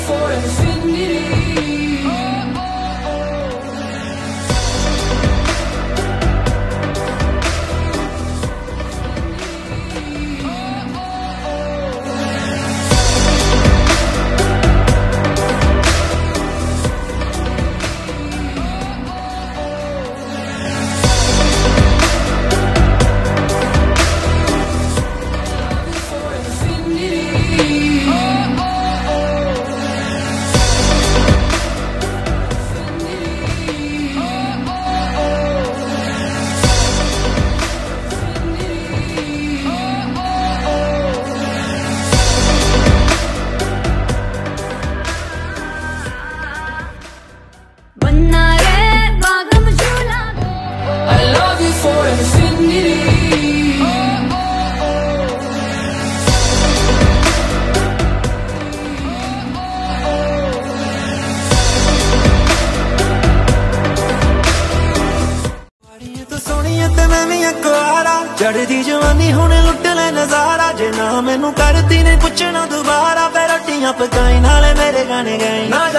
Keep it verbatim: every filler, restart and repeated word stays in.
for infinity. I love you for infinity. तू सोनिया ते मैं भी अखबारा चढ़दी जवानी हुणे लुट ले नजारा जे ना मैनू करती ने पुछना दोबारा फिर रोटियां पकाई नाले मेरे गाने गाई ना